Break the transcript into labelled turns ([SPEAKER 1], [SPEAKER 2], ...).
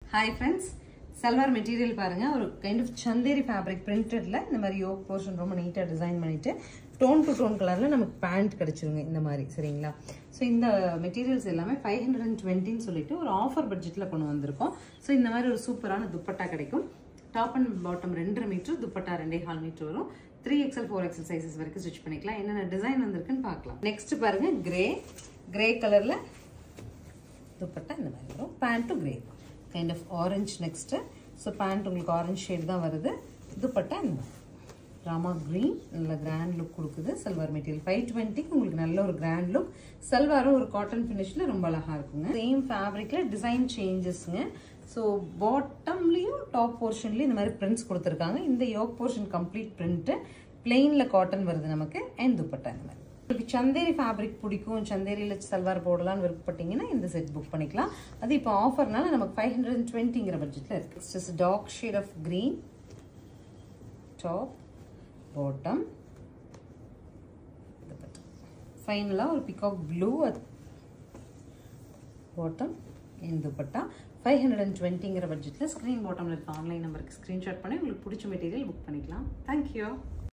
[SPEAKER 1] Hi friends, salwar material பாருங்க ஒரு kind of chanderi fabric printedல இந்த மாதிரி yoke portion ரொம்ப நீட்டா டிசைன் பண்ணிட்டு tone to tone கலர்ல நமக்கு பேண்ட் கிடைச்சிருங்க இந்த மாதிரி சரிங்களா. சோ இந்த மெட்டீரியல்ஸ் எல்லாமே 520 ன்னு சொல்லிட்டு ஒரு ஆஃபர் பட்ஜெட்ல கொண்டு வந்திருக்கோம். சோ இந்த மாதிரி ஒரு சூப்பரான துப்பட்டா கிடைக்கும். Top and bottom 2.5 metre, dupatta 2.5 metre வரும். 3XL 4XL சைஸஸ் வரைக்கும் ஸ்டிட்ச் பண்ணிக்கலாம். என்னென்ன டிசைன் வந்திருக்குன்னு பார்க்கலாம். நெக்ஸ்ட் பாருங்க கிரே கலர்ல துப்பட்டா இந்த மாதிரி வரும். Pant grey kind of orange next. So pant உங்களுக்கு orange shade தான் வருது. துப்பட்டா இந்த ராமா green நல்ல grand look கொடுக்குது. சல்வார் மெட்டீரியல் 520 உங்களுக்கு நல்ல ஒரு grand look. சல்வாரும் ஒரு காட்டன் ஃபினிஷ்ல ரொம்ப அழகா இருக்குங்க. சேம் ஃபேப்ரிக்ல டிசைன் சேஞ்சஸ்ங்க. ஸோ பாட்டம்லயும் டாப் போர்ஷன்லயும் இந்த மாதிரி பிரிண்ட்ஸ் கொடுத்துருக்காங்க. இந்த யோக் போர்ஷன் கம்ப்ளீட் பிரிண்ட் பிளெயின்ல காட்டன் வருது நமக்கு. அண்ட் துப்பட்டா இந்த மாதிரி உங்களுக்கு சந்தேரி ஃபேப்ரிக் பிடிக்கும், சந்தேரியில சல்வார் போடலாம்னு விருப்பப்பட்டீங்கன்னா இந்த செட் புக் பண்ணிக்கலாம். அது இப்போ ஆஃபர்னால நமக்கு 520ங்கிற பட்ஜெட்ல இருக்கு. Just dark shade of green top bottom, ஃபைனலா ஒரு பிகாக் ப்ளூ பாட்டம் இந்த துப்பட்டா 520ங்கிற பட்ஜெட்ல ஸ்கிரீன் பாட்டம்ல இருக்க ஆன்லைன் நம்பருக்கு ஸ்கிரீன்ஷாட் பண்ணி உங்களுக்கு பிடிச்ச மெட்டீரியல் புக் பண்ணிக்கலாம். தேங்க்யூ.